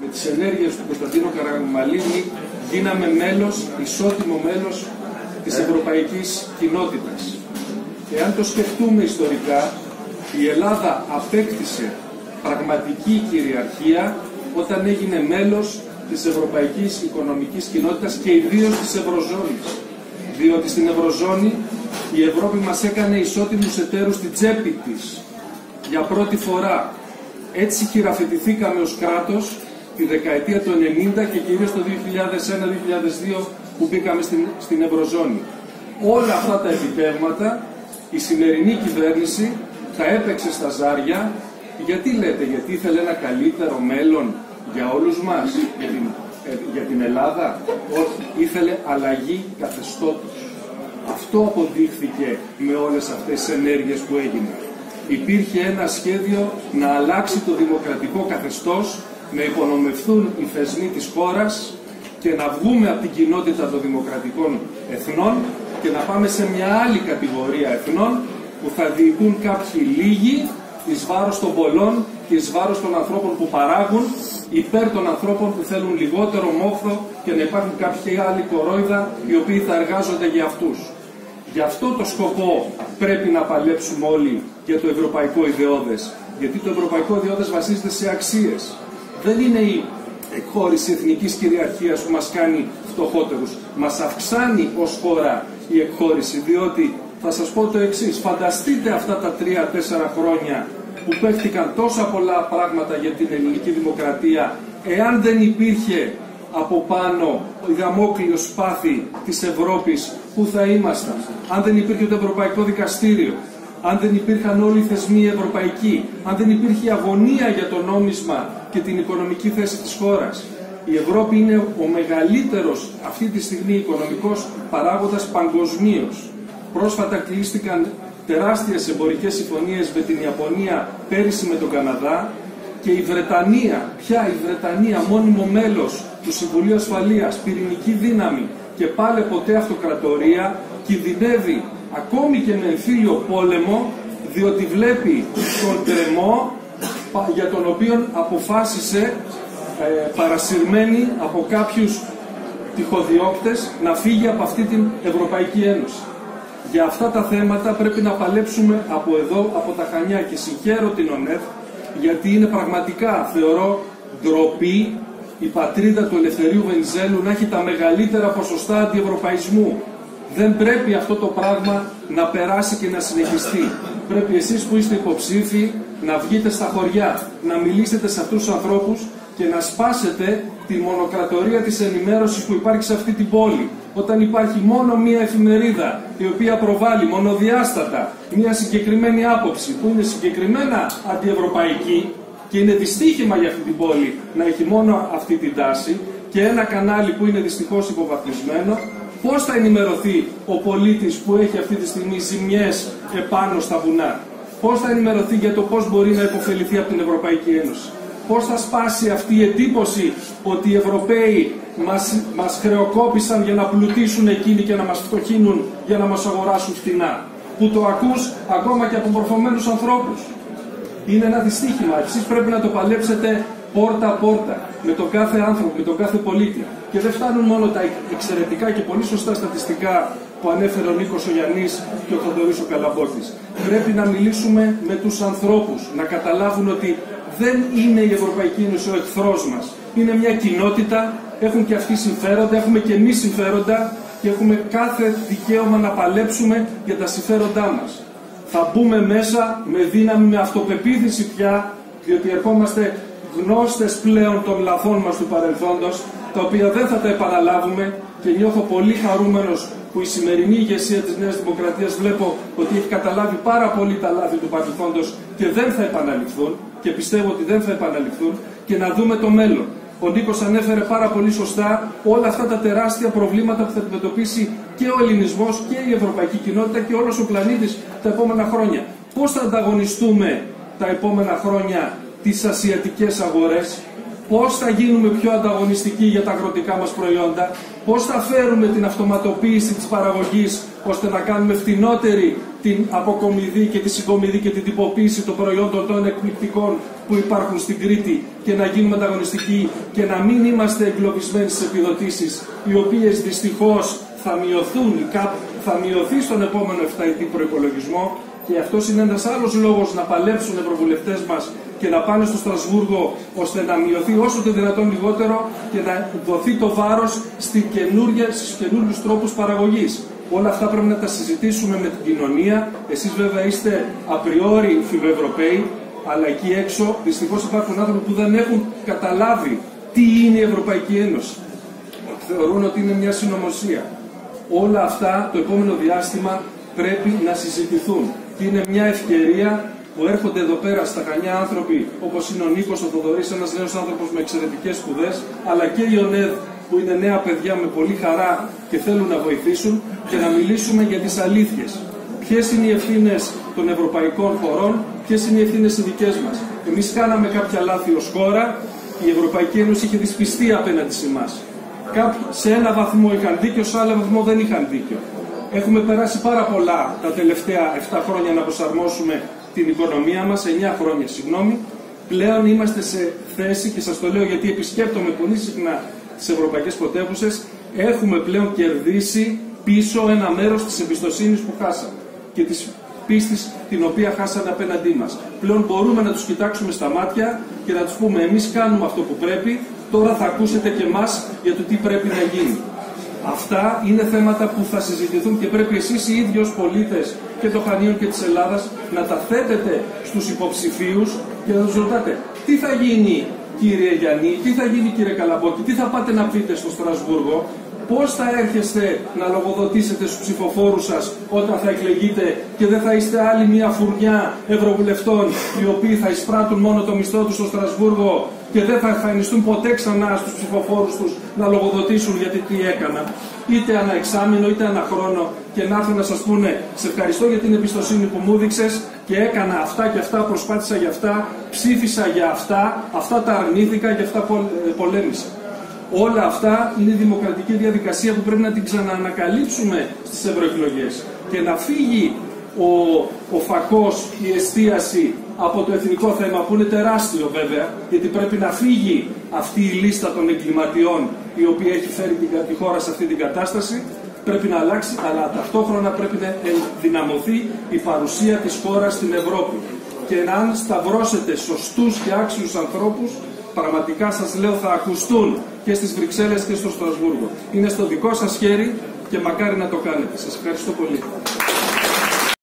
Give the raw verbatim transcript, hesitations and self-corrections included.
Με τις ενέργειες του Κωνσταντίνου Καραμαλίνη γίναμε μέλος, ισότιμο μέλος της ευρωπαϊκής κοινότητας. Εάν το σκεφτούμε ιστορικά, η Ελλάδα απέκτησε πραγματική κυριαρχία όταν έγινε μέλος της Ευρωπαϊκής Οικονομικής Κοινότητας και ιδίως της Ευρωζώνης. Διότι στην Ευρωζώνη η Ευρώπη μας έκανε ισότιμους εταίρους στην τσέπη της για πρώτη φορά. Έτσι χειραφετηθήκαμε ως κράτος τη δεκαετία του ενενήντα και κυρίως το δύο χιλιάδες ένα δύο χιλιάδες δύο που μπήκαμε στην, στην Ευρωζώνη. Όλα αυτά τα επιτεύγματα η σημερινή κυβέρνηση τα έπαιξε στα ζάρια. Γιατί λέτε, γιατί ήθελε ένα καλύτερο μέλλον για όλους μας, για την, ε, για την Ελλάδα? Όχι, ήθελε αλλαγή καθεστώτος. Αυτό αποδείχθηκε με όλες αυτές τις ενέργειες που έγιναν. Υπήρχε ένα σχέδιο να αλλάξει το δημοκρατικό καθεστώς, να υπονομευθούν οι θεσμοί της χώρας και να βγούμε από την κοινότητα των δημοκρατικών εθνών και να πάμε σε μια άλλη κατηγορία εθνών που θα διοικούν κάποιοι λίγοι εις βάρος των πολλών και εις βάρος των ανθρώπων που παράγουν, υπέρ των ανθρώπων που θέλουν λιγότερο μόχθο και να υπάρχουν κάποιοι άλλοι κορόιδα οι οποίοι θα εργάζονται για αυτούς. Γι' αυτό το σκοπό πρέπει να παλέψουμε όλοι για το ευρωπαϊκό ιδεώδες. Γιατί το ευρωπαϊκό ιδεώδες βασίζεται σε αξίες. Δεν είναι η εκχώρηση εθνικής κυριαρχίας που μας κάνει φτωχότερους. Μας αυξάνει ως χώρα η εκχώρηση, διότι θα σας πω το εξής. Φανταστείτε αυτά τα τρία-τέσσερα χρόνια που παίχτηκαν τόσα πολλά πράγματα για την ελληνική δημοκρατία, εάν δεν υπήρχε από πάνω η δαμόκλειο σπάθη της Ευρώπης, που θα ήμασταν? Αν δεν υπήρχε το Ευρωπαϊκό Δικαστήριο, αν δεν υπήρχαν όλοι οι θεσμοί ευρωπαϊκοί, αν δεν υπήρχε αγωνία για το νόμισμα και την οικονομική θέση της χώρας. Η Ευρώπη είναι ο μεγαλύτερος αυτή τη στιγμή οικονομικός παράγοντας παγκοσμίως. Πρόσφατα κλείστηκαν τεράστιες εμπορικές συμφωνίες με την Ιαπωνία, πέρυσι με τον Καναδά, και η Βρετανία, πια η Βρετανία, μόνιμο μέλος του Συμβουλίου Ασφαλείας, πυρηνική δύναμη και πάλι ποτέ αυτοκρατορία, κινδυνεύει ακόμη και με εμφύλιο πόλεμο, διότι βλέπει τον τρεμό για τον οποίο αποφάσισε ε, παρασυρμένη από κάποιους τυχοδιώκτες να φύγει από αυτή την Ευρωπαϊκή Ένωση. Για αυτά τα θέματα πρέπει να παλέψουμε από εδώ, από τα Χανιά, και συγχαίρω την ΟΝΕΦ, γιατί είναι πραγματικά, θεωρώ, ντροπή η πατρίδα του Ελευθερίου Βενιζέλου να έχει τα μεγαλύτερα ποσοστά αντιευρωπαϊσμού. Δεν πρέπει αυτό το πράγμα να περάσει και να συνεχιστεί. Πρέπει εσείς που είστε υποψήφοι να βγείτε στα χωριά, να μιλήσετε σε αυτούς τους ανθρώπους και να σπάσετε τη μονοκρατορία της ενημέρωσης που υπάρχει σε αυτή την πόλη. Όταν υπάρχει μόνο μία εφημερίδα η οποία προβάλλει μονοδιάστατα μία συγκεκριμένη άποψη που είναι συγκεκριμένα αντιευρωπαϊκή, και είναι δυστύχημα για αυτή την πόλη να έχει μόνο αυτή την τάση, και ένα κανάλι που είναι δυστυχώς υποβαθμισμένο, πώς θα ενημερωθεί ο πολίτης που έχει αυτή τη στιγμή ζημιές επάνω στα βουνά? Πώς θα ενημερωθεί για το πώς μπορεί να υποφεληθεί από την Ευρωπαϊκή Ένωση? Πώς θα σπάσει αυτή η εντύπωση ότι οι Ευρωπαίοι μας, μας χρεοκόπησαν για να πλουτίσουν εκείνοι και να μας φτωχύνουν για να μας αγοράσουν φτηνά? Που το ακούς ακόμα και από μορφωμένους ανθρώπους. Είναι ένα δυστύχημα. Εσείς πρέπει να το παλέψετε πόρτα-πόρτα, με τον κάθε άνθρωπο, με τον κάθε πολίτη. Και δεν φτάνουν μόνο τα εξαιρετικά και πολύ σωστά στατιστικά που ανέφερε ο Νίκος ο Γιαννής και ο Θοδωρής ο Καλαμπότης. Πρέπει να μιλήσουμε με τους ανθρώπους, να καταλάβουν ότι δεν είναι η Ευρωπαϊκή Ένωση ο εχθρός μας. Είναι μια κοινότητα, έχουν και αυτοί συμφέροντα, έχουμε και εμείς συμφέροντα και έχουμε κάθε δικαίωμα να παλέψουμε για τα συμφέροντά μας. Θα μπούμε μέσα με δύναμη, με αυτοπεποίθηση πια, διότι ερχόμαστε γνώστες πλέον των λαθών μας του παρελθόντος, τα οποία δεν θα τα επαναλάβουμε, και νιώθω πολύ χαρούμενος που η σημερινή ηγεσία της Νέας Δημοκρατίας βλέπω ότι έχει καταλάβει πάρα πολύ τα λάθη του παρελθόντος και δεν θα επαναληφθούν, και πιστεύω ότι δεν θα επαναληφθούν, και να δούμε το μέλλον. Ο Νίκος ανέφερε πάρα πολύ σωστά όλα αυτά τα τεράστια προβλήματα που θα αντιμετωπίσει και ο ελληνισμός και η ευρωπαϊκή κοινότητα και όλος ο πλανήτης τα επόμενα χρόνια. Πώς θα ανταγωνιστούμε τα επόμενα χρόνια τις ασιατικές αγορές? Πώς θα γίνουμε πιο ανταγωνιστικοί για τα αγροτικά μας προϊόντα? Πώς θα φέρουμε την αυτοματοποίηση της παραγωγής ώστε να κάνουμε φτηνότερη την αποκομιδή και τη συγκομιδή και την τυποποίηση των προϊόντων των εκπληκτικών που υπάρχουν στην Κρήτη και να γίνουμε ανταγωνιστικοί και να μην είμαστε εγκλωβισμένοι στις επιδοτήσεις, οι οποίες δυστυχώς θα μειωθούν, θα μειωθεί στον επόμενο εφταετή προϋπολογισμό. Και αυτός είναι ένας άλλος λόγος να παλέψουν οι ευρωβουλευτές μας και να πάνε στο Στρασβούργο, ώστε να μειωθεί όσο το δυνατόν λιγότερο και να δοθεί το βάρος στους καινούριους τρόπους παραγωγής. Όλα αυτά πρέπει να τα συζητήσουμε με την κοινωνία. Εσείς βέβαια είστε απριόρι φιλοευρωπαίοι, αλλά εκεί έξω δυστυχώς υπάρχουν άνθρωποι που δεν έχουν καταλάβει τι είναι η Ευρωπαϊκή Ένωση. Θεωρούν ότι είναι μια συνωμοσία. Όλα αυτά το επόμενο διάστημα πρέπει να συζητηθούν. Και είναι μια ευκαιρία που έρχονται εδώ πέρα στα Χανιά άνθρωποι όπως είναι ο Νίκος, ο Θοδωρής, ένας νέος άνθρωπος με εξαιρετικές σπουδές, αλλά και η ΟΝΕΔ που είναι νέα παιδιά με πολύ χαρά και θέλουν να βοηθήσουν, και να μιλήσουμε για τις αλήθειες. Ποιες είναι οι ευθύνες των ευρωπαϊκών χωρών, ποιες είναι οι ευθύνες οι δικές μας. Εμείς κάναμε κάποια λάθη ως χώρα, η Ευρωπαϊκή Ένωση είχε δυσπιστεί απέναντι σε εμάς. Κάποιοι σε ένα βαθμό είχαν δίκιο, σε άλλο βαθμό δεν είχαν δίκιο. Έχουμε περάσει πάρα πολλά τα τελευταία επτά χρόνια να προσαρμόσουμε την οικονομία μας, εννιά χρόνια συγγνώμη. Πλέον είμαστε σε θέση, και σας το λέω γιατί επισκέπτομαι πολύ συχνά τις ευρωπαϊκές πρωτεύουσες, έχουμε πλέον κερδίσει πίσω ένα μέρος της εμπιστοσύνης που χάσαμε και της πίστης την οποία χάσανε απέναντί μας. Πλέον μπορούμε να τους κοιτάξουμε στα μάτια και να τους πούμε εμείς κάνουμε αυτό που πρέπει, τώρα θα ακούσετε και εμάς για το τι πρέπει να γίνει. Αυτά είναι θέματα που θα συζητηθούν και πρέπει εσείς οι ίδιοι ως πολίτες και των Χανίων και της Ελλάδας να τα θέτετε στους υποψηφίους και να τους ρωτάτε τι θα γίνει κύριε Γιάννη, τι θα γίνει κύριε Καλαμπόκη, τι θα πάτε να πείτε στο Στρασβούργο, πώς θα έρχεστε να λογοδοτήσετε στους ψηφοφόρους σας όταν θα εκλεγείτε και δεν θα είστε άλλη μια φουρνιά ευρωβουλευτών οι οποίοι θα εισπράττουν μόνο το μισθό τους στο Στρασβούργο και δεν θα εμφανιστούν ποτέ ξανά στους ψηφοφόρους τους να λογοδοτήσουν γιατί τι έκανα, είτε ανά εξάμηνο είτε ανά χρόνο, και να έρθουν να σας πούνε σε ευχαριστώ για την εμπιστοσύνη που μου δείξες και έκανα αυτά και αυτά, προσπάθησα για αυτά, ψήφισα για αυτά, αυτά τα αρνήθηκα, για αυτά πολέμησα. Όλα αυτά είναι η δημοκρατική διαδικασία που πρέπει να την ξαναανακαλύψουμε στις ευρωεκλογές και να φύγει ο, ο φακός, η εστίαση από το εθνικό θέμα που είναι τεράστιο βέβαια, γιατί πρέπει να φύγει αυτή η λίστα των εγκληματιών η οποία έχει φέρει τη χώρα σε αυτή την κατάσταση, πρέπει να αλλάξει, αλλά ταυτόχρονα πρέπει να ενδυναμωθεί η παρουσία της χώρας στην Ευρώπη. Και αν σταυρώσετε σωστούς και άξιους ανθρώπους, πραγματικά σας λέω θα ακουστούν και στις Βρυξέλλες και στο Στρασβούργο. Είναι στο δικό σας χέρι και μακάρι να το κάνετε. Σας ευχαριστώ πολύ.